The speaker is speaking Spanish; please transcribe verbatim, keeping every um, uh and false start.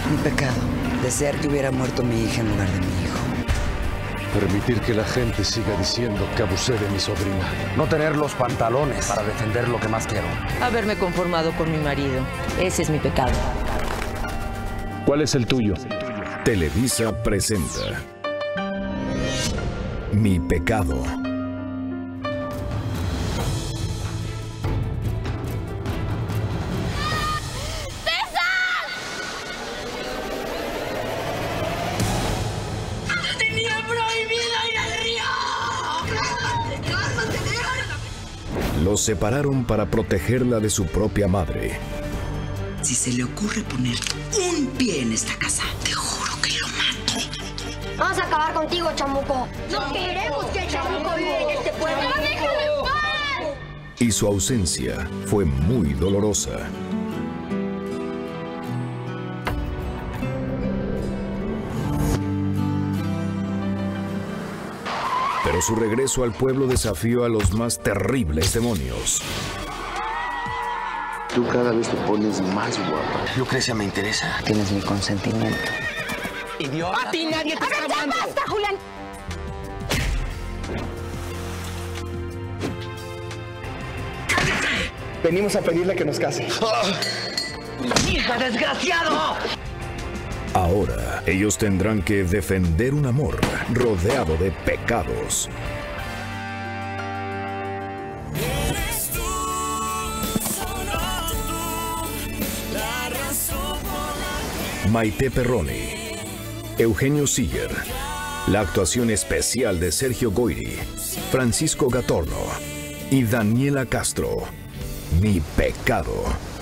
Mi pecado, desear que hubiera muerto mi hija en lugar de mi hijo. Permitir que la gente siga diciendo que abusé de mi sobrina. No tener los pantalones para defender lo que más quiero. Haberme conformado con mi marido. Ese es mi pecado. ¿Cuál es el tuyo? Televisa presenta Mi pecado. Los separaron para protegerla de su propia madre. Si se le ocurre poner un pie en esta casa, te juro que lo mato. Vamos a acabar contigo, chamuco. No queremos que el chamuco viva en este pueblo. ¡No, déjame en paz! Y su ausencia fue muy dolorosa. Pero su regreso al pueblo desafió a los más terribles demonios. Tú cada vez te pones más guapa. Lucrecia me interesa. Tienes mi consentimiento. ¡Idiota! ¡A ti nadie te está hablando! ¡Basta, Julián! Venimos a pedirle que nos case. ¡Hija, desgraciado! Ahora, ellos tendrán que defender un amor rodeado de pecados. Eres tú, solo tú, la razón por la que... Maite Perroni, Eugenio Siller, la actuación especial de Sergio Goyri, Francisco Gatorno y Daniela Castro. Mi pecado.